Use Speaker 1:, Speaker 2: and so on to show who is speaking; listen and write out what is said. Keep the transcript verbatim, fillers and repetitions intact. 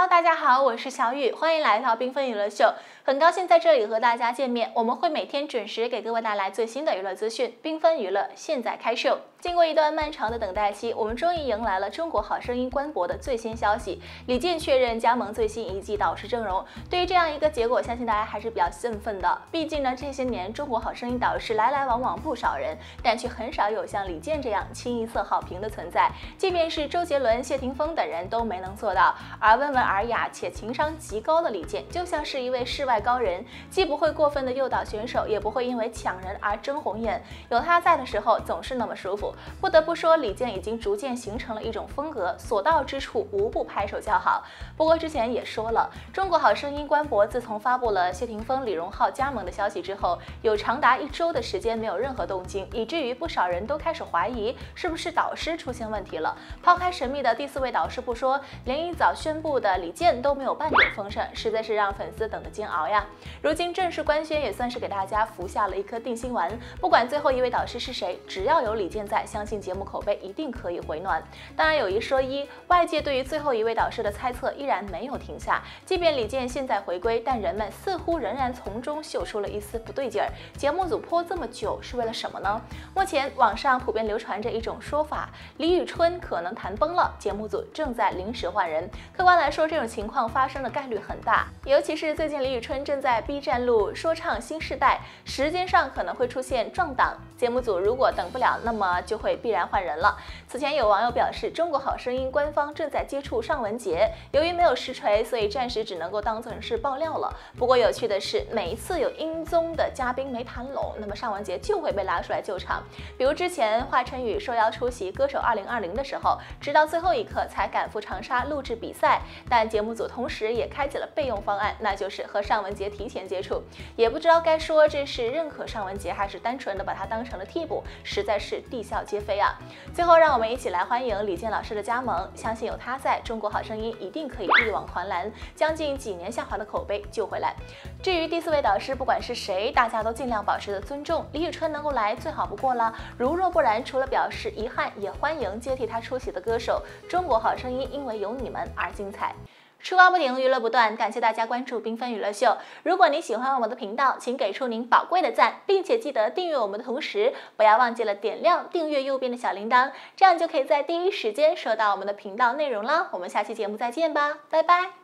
Speaker 1: Hello， 大家好，我是小雨，欢迎来到缤纷娱乐秀。很高兴在这里和大家见面，我们会每天准时给各位带来最新的娱乐资讯。缤纷娱乐现在开秀。经过一段漫长的等待期，我们终于迎来了《中国好声音》官博的最新消息，李健确认加盟最新一季导师阵容。对于这样一个结果，相信大家还是比较兴奋的。毕竟呢，这些年《中国好声音》导师来来往往不少人，但却很少有像李健这样清一色好评的存在。即便是周杰伦、谢霆锋等人都没能做到，而温文尔雅且情商极高的李健，就像是一位世外高人，既不会过分的诱导选手，也不会因为抢人而争红眼。有他在的时候，总是那么舒服。不得不说，李健已经逐渐形成了一种风格，所到之处无不拍手叫好。不过之前也说了，中国好声音官博自从发布了谢霆锋、李荣浩加盟的消息之后，有长达一周的时间没有任何动静，以至于不少人都开始怀疑是不是导师出现问题了。抛开神秘的第四位导师不说，连一早宣布的李健都没有半点风声，实在是让粉丝等得煎熬呀。如今正式官宣，也算是给大家服下了一颗定心丸。不管最后一位导师是谁，只要有李健在，相信节目口碑一定可以回暖。当然有一说一，外界对于最后一位导师的猜测依然没有停下。即便李健现在回归，但人们似乎仍然从中嗅出了一丝不对劲儿。节目组拖这么久是为了什么呢？目前网上普遍流传着一种说法，李宇春可能谈崩了，节目组正在临时换人。客观来说，这种情况发生的概率很大，尤其是最近李宇春正在 B 站录说唱新世代，时间上可能会出现撞档。节目组如果等不了，那么就会必然换人了。此前有网友表示，中国好声音官方正在接触尚雯婕，由于没有实锤，所以暂时只能够当成是爆料了。不过有趣的是，每一次有音综的嘉宾没谈拢，那么尚雯婕就会被拉出来救场。比如之前华晨宇受邀出席歌手二零二零的时候，直到最后一刻才赶赴长沙录制比赛，但节目组同时也开启了备用方案，那就是和尚雯婕提前接触。也不知道该说这是认可尚雯婕，还是单纯的把她当成了替补，实在是啼笑皆非啊。最后让我们一起来欢迎李健老师的加盟，相信有他在，中国好声音一定可以力挽狂澜，将近几年下滑的口碑救回来。至于第四位导师不管是谁，大家都尽量保持着尊重，李宇春能够来最好不过了，如若不然，除了表示遗憾，也欢迎接替他出席的歌手。中国好声音因为有你们而精彩。吃瓜不停，娱乐不断，感谢大家关注缤纷娱乐秀。如果你喜欢我们的频道，请给出您宝贵的赞，并且记得订阅我们的同时，不要忘记了点亮订阅右边的小铃铛，这样就可以在第一时间收到我们的频道内容啦。我们下期节目再见吧，拜拜。